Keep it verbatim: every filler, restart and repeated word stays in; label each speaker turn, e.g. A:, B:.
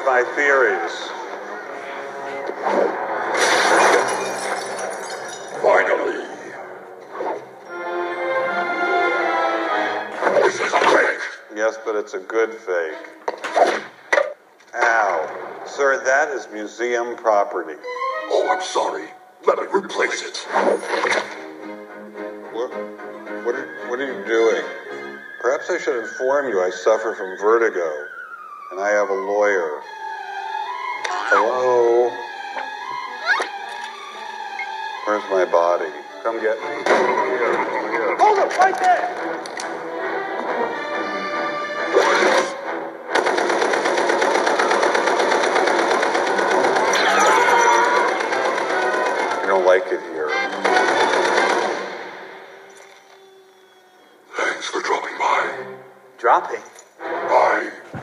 A: with my theories.
B: Finally. This is a fake.
A: Yes, but it's a good fake. Ow. Sir, that is museum property.
B: Oh, I'm sorry. Let me replace it.
A: What, what, are, what are you doing? Perhaps I should inform you I suffer from vertigo, and I have a lawyer. Hello? Where's my body? Come get me. Here, here.
C: Hold it right there!
A: I don't like it here.
B: Thanks for dropping by.
C: Dropping?
B: Bye.